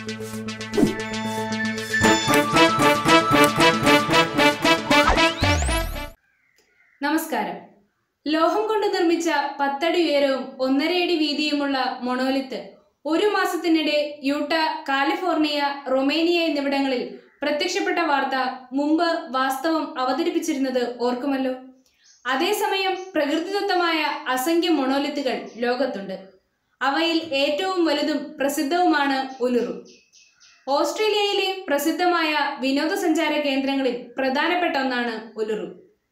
നമസ്കാരം. ലോഹം കൊണ്ട് നിർമ്മിച്ച 10 അടി ഉയരവും 1.5 അടി വീതിയുമുള്ള മൊണോലിത്ത് ഒരു മാസത്തിനിടെ യൂട്ട, കാലിഫോർണിയ, റൊമേനിയ എന്നിവിടങ്ങളിൽ പ്രത്യക്ഷപ്പെട്ട വാർത്ത മുമ്പ് വാസ്തവം അവതരിപ്പിച്ചിരുന്നത് ഓർക്കുമല്ലോ. അതേസമയം പ്രകൃതിദത്തമായ അസംഖ്യം മൊണോലിത്തുകൾ ലോകത്തുണ്ട്. അവയിൽ ഏറ്റവും വലുതും പ്രസിദ്ധവുമാണ് ഉലുറു. ഓസ്ട്രേലിയയിലെ പ്രസിദ്ധമായ വിനോദസഞ്ചാര കേന്ദ്രങ്ങളിൽ പ്രധാനപ്പെട്ട ഒന്നാണ് ഉലുറു.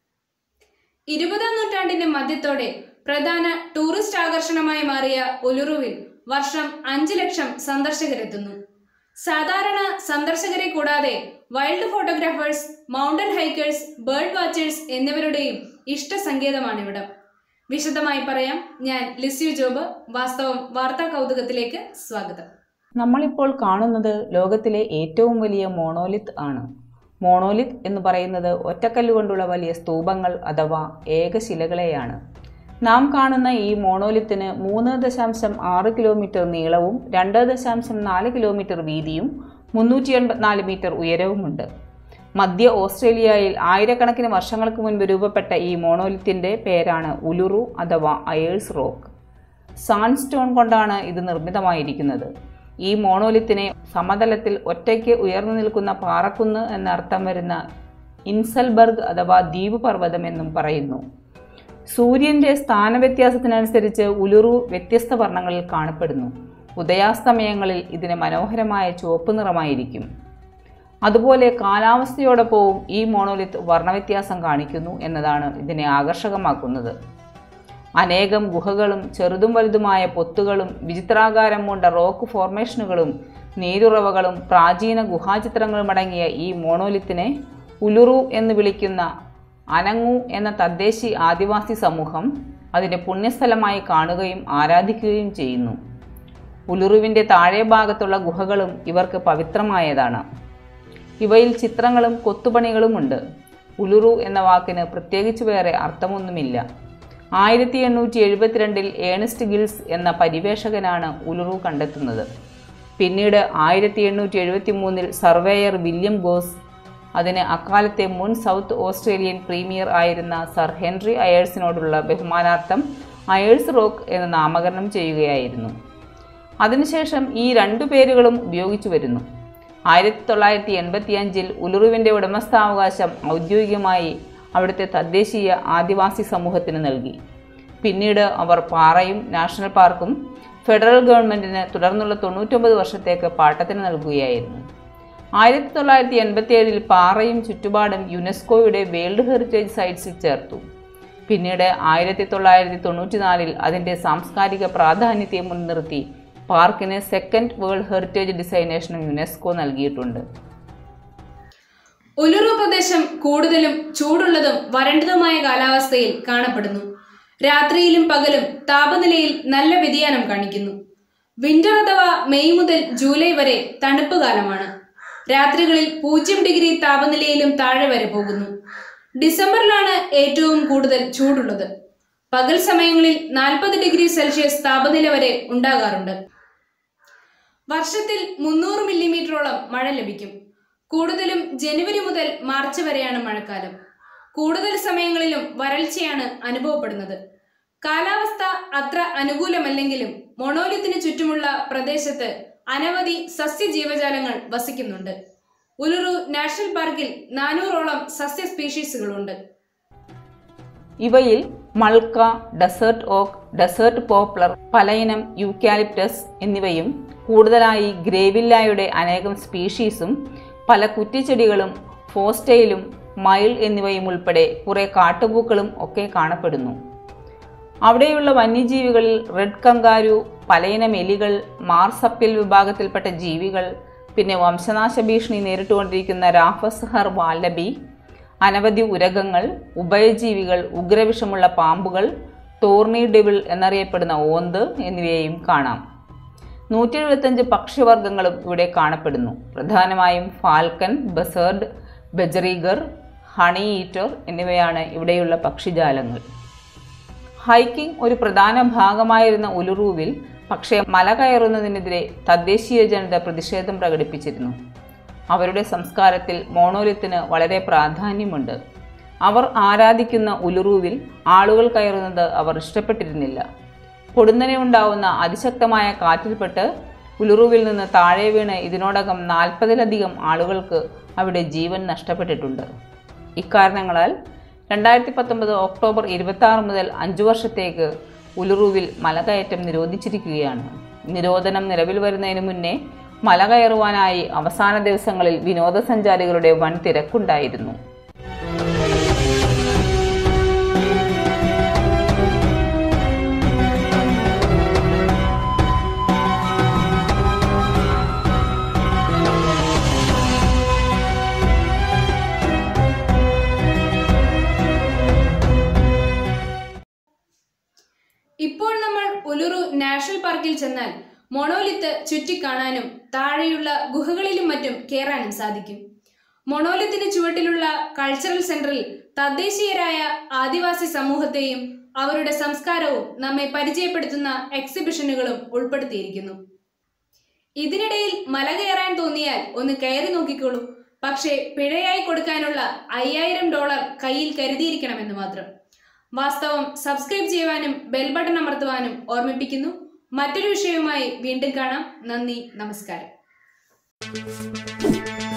20ാം നൂറ്റാണ്ടിന്റെ മധ്യത്തോടെ പ്രധാന ടൂറിസ്റ്റ് ആകർഷണമായി മാറിയ ഉലുറുവിൽ വർഷം 5 ലക്ഷം സന്ദർശകരെത്തുന്നു. സാധാരണ സന്ദർശകരെ കൂടാതെ wild photographers, mountain hikers, bird watchers എന്നിവരുടെയും ഇഷ്ട സങ്കേതമാണിവിടം. വിശദമായി പറയാം. ഞാൻ ലിസ്യു ജോബ്. വാസ്തവം വാർത്താ കൗതുകത്തിലേക്ക് സ്വാഗതം. നമ്മളിപ്പോൾ കാണുന്നത് ലോകത്തിലെ ഏറ്റവും വലിയ മോണോലിത്ത് ആണ്. മോണോലിത്ത് എന്ന് പറയുന്നത് ഒറ്റക്കല്ലുകൊണ്ടുള്ള വലിയ സ്തൂപങ്ങൾ അഥവാ ഏകശിലകളെയാണ്. നാം കാണുന്ന ഈ മോണോലിത്തിന് 3.6 കിലോമീറ്റർ നീളവും 2.4 കിലോമീറ്റർ വീതിയും 384 മീറ്റർ ഉയരവുമുണ്ട്. മധ്യ ഓസ്ട്രേലിയയിൽ ആയിരക്കണക്കിന് വർഷങ്ങൾക്ക് മുൻപ് രൂപപ്പെട്ട ഈ മോണോലിത്തിന്റെ പേരാണ് ഉലുറു അഥവാ അയേഴ്സ് റോക്ക്. സാൻഡ്സ്റ്റോൺ കൊണ്ടാണ് ഇത് നിർമ്മിതമായിരിക്കുന്നത്. ഈ മോണോലിത്തിനെ സമതലത്തിൽ ഒറ്റയ്ക്ക് ഉയർന്നു നിൽക്കുന്ന പാറക്കുന്ന് എന്നർത്ഥം വരുന്ന ഇൻസൽബർഗ് അഥവാ ദ്വീപ് പർവ്വതം എന്നും പറയുന്നു. സൂര്യന്റെ സ്ഥാനവ്യത്യാസത്തിനനുസരിച്ച് ഉലുറു വ്യത്യസ്ത വർണ്ണങ്ങളിൽ കാണപ്പെടുന്നു. ഉദയാസ്തമയങ്ങളിൽ ഇതിന് മനോഹരമായ ചുവപ്പ് നിറമായിരിക്കും. അതുപോലെ കാലാവസ്ഥയോടൊപ്പവും ഈ മോണോലിത്ത് വർണ്ണവ്യത്യാസം കാണിക്കുന്നു എന്നതാണ് ഇതിനെ ആകർഷകമാക്കുന്നത്. അനേകം ഗുഹകളും ചെറുതും വലുതുമായ പൊത്തുകളും വിചിത്രാകാരം കൊണ്ട റോക്ക് ഫോർമേഷനുകളും നീരുറവകളും പ്രാചീന ഗുഹാചിത്രങ്ങളും അടങ്ങിയ ഈ മോണോലിത്തിനെ ഉലുറു എന്ന് വിളിക്കുന്ന അനങ്ങു എന്ന തദ്ദേശീയ ആദിവാസി സമൂഹം അതിൻ്റെ പുണ്യസ്ഥലമായി കാണുകയും ആരാധിക്കുകയും ചെയ്യുന്നു. ഉലുറുവിൻ്റെ താഴെ ഭാഗത്തുള്ള ഗുഹകളും ഇവർക്ക് പവിത്രമായതാണ്. ഇവയിൽ ചിത്രങ്ങളും കൊത്തുപണികളുമുണ്ട്. ഉലുറു എന്ന വാക്കിന് പ്രത്യേകിച്ച് വേറെ അർത്ഥമൊന്നുമില്ല. 1872 ഏണസ്റ്റ് ഗിൽസ് എന്ന പരിവേഷകനാണ് ഉലുറു കണ്ടെത്തുന്നത്. പിന്നീട് 1873 സർവേയർ വില്യം ഗോസ് അതിന് അക്കാലത്തെ മുൻ സൗത്ത് ഓസ്ട്രേലിയൻ പ്രീമിയർ ആയിരുന്ന സർ ഹെൻറി അയേഴ്സിനോടുള്ള ബഹുമാനാർത്ഥം അയേഴ്സ് റോക്ക് എന്ന് നാമകരണം ചെയ്യുകയായിരുന്നു. അതിനുശേഷം ഈ 2 പേരുകളും ഉപയോഗിച്ചു വരുന്നു. 1985 ഉലുറുവിൻ്റെ ഉടമസ്ഥാവകാശം ഔദ്യോഗികമായി അവിടുത്തെ തദ്ദേശീയ ആദിവാസി സമൂഹത്തിന് നൽകി. പിന്നീട് അവർ പാറയും നാഷണൽ പാർക്കും ഫെഡറൽ ഗവൺമെൻറ്റിന് തുടർന്നുള്ള 99 വർഷത്തേക്ക് പാട്ടത്തിന് നൽകുകയായിരുന്നു. 1987 പാറയും ചുറ്റുപാടും യുനെസ്കോയുടെ വേൾഡ് ഹെറിറ്റേജ് സൈറ്റ്സിൽ ചേർത്തു. പിന്നീട് 1994 അതിൻ്റെ സാംസ്കാരിക പ്രാധാന്യത്തെ മുൻനിർത്തി പാർക്കിന് 2nd വേൾഡ് ഹെറിറ്റേജ് ഡിസൈനേഷനും യുനെസ്കോ നൽകിയിട്ടുണ്ട്. ഉലുറു പ്രദേശം കൂടുതലും ചൂടുള്ളതും വരണ്ടതുമായ കാലാവസ്ഥയിൽ കാണപ്പെടുന്നു. രാത്രിയിലും പകലും താപനിലയിൽ നല്ല വ്യതിയാനം കാണിക്കുന്നു. വിന്റർ അഥവാ മെയ് മുതൽ ജൂലൈ വരെ തണുപ്പ് കാലമാണ്. രാത്രികളിൽ 0 ഡിഗ്രി താപനിലയിലും താഴെ വരെ പോകുന്നു. ഡിസംബറിലാണ് ഏറ്റവും കൂടുതൽ ചൂടുള്ളത്. പകൽ സമയങ്ങളിൽ 40 ഡിഗ്രി സെൽഷ്യസ് താപനില വരെ ഉണ്ടാകാറുണ്ട്. വർഷത്തിൽ 300 മില്ലിമീറ്ററോളം മഴ ലഭിക്കും. കൂടുതലും ജനുവരി മുതൽ മാർച്ച് വരെയാണ് മഴക്കാലം. കൂടുതൽ സമയങ്ങളിലും വരൾച്ചയാണ് അനുഭവപ്പെടുന്നത്. കാലാവസ്ഥ അത്ര അനുകൂലമല്ലെങ്കിലും മൊണോലിത്തിന് ചുറ്റുമുള്ള പ്രദേശത്ത് അനവധി സസ്യജീവജാലങ്ങൾ വസിക്കുന്നുണ്ട്. ഉലുറു നാഷണൽ പാർക്കിൽ 400ഓളം സസ്യ സ്പീഷീസുകളുണ്ട്. ഇവയിൽ mulga, desert oak, desert poplar, പലയിനം യൂക്കാലിപ്റ്റസ് എന്നിവയും കൂടുതലായി ഗ്രേവില്ലായുടെ അനേകം സ്പീഷീസും പല കുറ്റിച്ചെടികളും ഫോസ്റ്റയിലും മയിൽ എന്നിവയും ഉൾപ്പെടെ കുറേ കാട്ടുപൂക്കളും ഒക്കെ കാണപ്പെടുന്നു. അവിടെയുള്ള വന്യജീവികളിൽ റെഡ് കങ്കാരു, പലയിനം എലികൾ, മാർസപ്പിൽ വിഭാഗത്തിൽപ്പെട്ട ജീവികൾ, പിന്നെ വംശനാശ ഭീഷണി നേരിട്ടുകൊണ്ടിരിക്കുന്ന രാഫസ് ഹർ വാലബി, അനവധി ഉരഗങ്ങൾ, ഉഭയജീവികൾ, ഉഗ്രവിഷമുള്ള പാമ്പുകൾ, ടോർണി ഡെവിൾ എന്നറിയപ്പെടുന്ന ഓന്ത് എന്നിവയെയും കാണാം. 175 പക്ഷിവർഗങ്ങളും ഇവിടെ കാണപ്പെടുന്നു. പ്രധാനമായും falcon, buzzard, budgerigar, honey eater എന്നിവയാണ് ഇവിടെയുള്ള പക്ഷിജാലങ്ങൾ. ഹൈക്കിംഗ് ഒരു പ്രധാന ഭാഗമായിരുന്ന ഉലുറുവിൽ പക്ഷേ മല കയറുന്നതിനെതിരെ തദ്ദേശീയ ജനത പ്രതിഷേധം പ്രകടിപ്പിച്ചിരുന്നു. അവരുടെ സംസ്കാരത്തിൽ മോണോലിത്തിന് വളരെ പ്രാധാന്യമുണ്ട്. അവർ ആരാധിക്കുന്ന ഉലുറുവിൽ ആളുകൾ കയറുന്നത് അവർ ഇഷ്ടപ്പെട്ടിരുന്നില്ല. പൊടുന്നനെ ഉണ്ടാവുന്ന അതിശക്തമായ കാറ്റിൽപ്പെട്ട് ഉലുറുവിൽ നിന്ന് താഴെ വീണ് ഇതിനോടകം 40-ലധികം ആളുകൾക്ക് അവിടെ ജീവൻ നഷ്ടപ്പെട്ടിട്ടുണ്ട്. ഇക്കാരണങ്ങളാൽ 2019 ഒക്ടോബർ 26 മുതൽ 5 വർഷത്തേക്ക് ഉലുറുവിൽ മലകയറ്റം നിരോധിച്ചിരിക്കുകയാണ്. നിരോധനം നിലവിൽ വരുന്നതിന് മുന്നേ മല കയറുവാനായി അവസാന ദിവസങ്ങളിൽ വിനോദസഞ്ചാരികളുടെ വൻ തിരക്കുണ്ടായിരുന്നു. ഇപ്പോൾ നമ്മൾ ഉലുറു നാഷണൽ പാർക്കിൽ ചെന്നാൽ മൊണോലിത്ത് ചുറ്റിക്കാണാനും താഴെയുള്ള ഗുഹകളിലും മറ്റും കയറാനും സാധിക്കും. മൊണോലിത്തിന് ചുവട്ടിലുള്ള കൾച്ചറൽ സെന്ററിൽ തദ്ദേശീയരായ ആദിവാസി സമൂഹത്തെയും അവരുടെ സംസ്കാരവും നമ്മെ പരിചയപ്പെടുത്തുന്ന എക്സിബിഷനുകളും ഉൾപ്പെടുത്തിയിരിക്കുന്നു. ഇതിനിടയിൽ മല കയറാൻ തോന്നിയാൽ ഒന്ന് കയറി നോക്കിക്കോളൂ. പക്ഷേ പിഴയായി കൊടുക്കാനുള്ള $5000 കയ്യിൽ കരുതിയിരിക്കണമെന്ന് മാത്രം. വാസ്തവം സബ്സ്ക്രൈബ് ചെയ്യുവാനും ബെൽ ബട്ടൺ അമർത്തുവാനും ഓർമ്മിപ്പിക്കുന്നു. മറ്റൊരു വിഷയവുമായി വീണ്ടും കാണാം. നന്ദി, നമസ്കാരം.